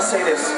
say this.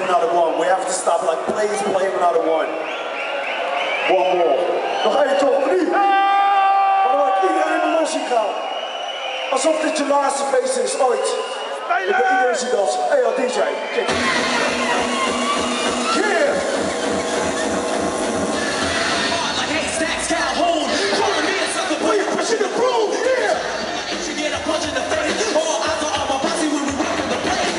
another one. We have to stop, like, please play another one. One more. Dan ga je toch, of niet? Maar dan maakt iedereen de los in gaan. Alsof dit je laatste feest is, ooit. Ik ben iedereen zien dansen. Hey, yo, DJ. Kijk. Yeah! Like hey, stacks, Calhoun. Calling me a sucker boy, you're pushing the broom. Yeah! You get a punch in the face. All eyes are on my posse when we walk in the place.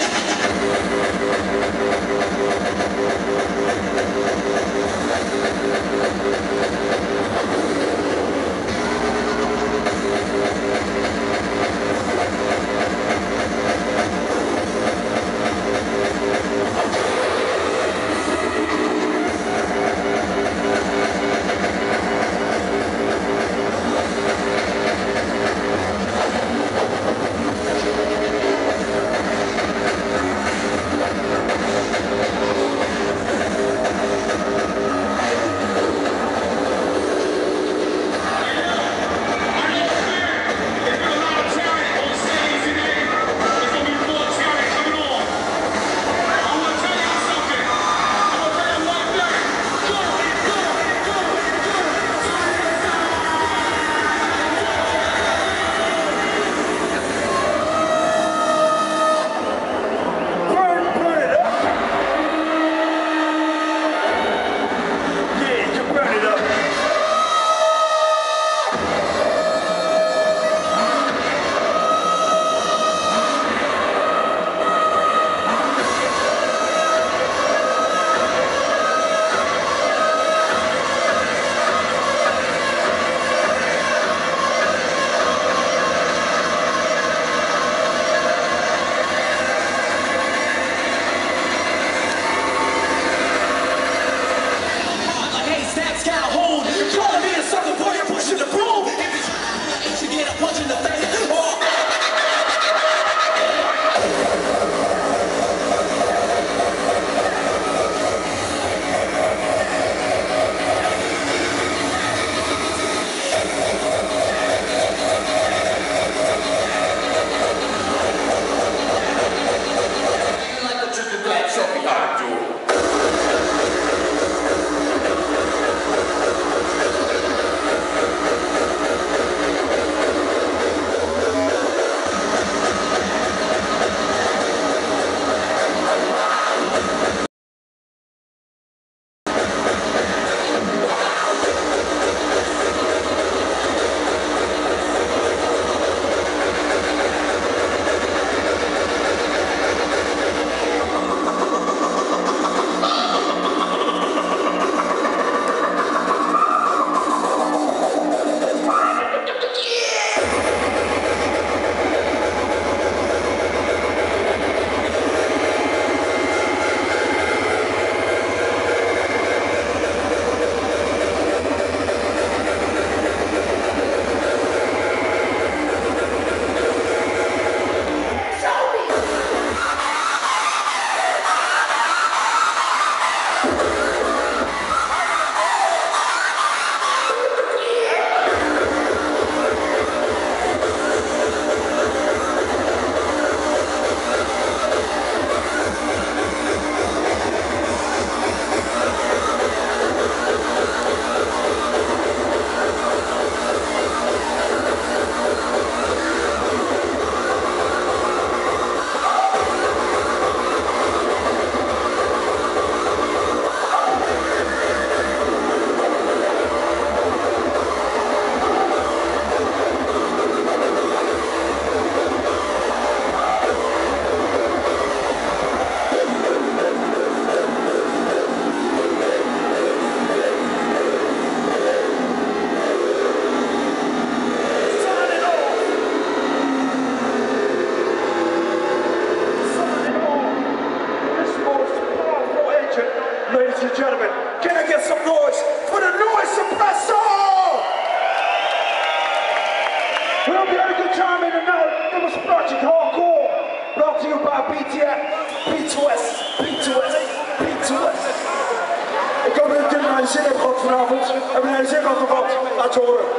je zin hebt gehad vanavond. Hebben jullie zin gehad of wat? Laat je horen.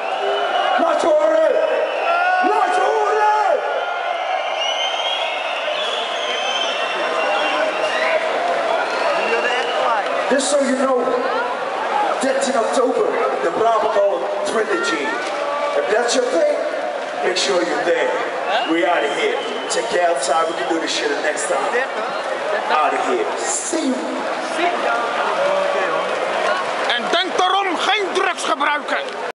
Laat je horen. Laat je horen. Just so you know, 13 October, the Brabant Trilogy. If that's your thing, make sure you're there. We out of here. Take care outside. We can do this shit next time. Out of here. See you. En denk daarom geen drugs gebruiken.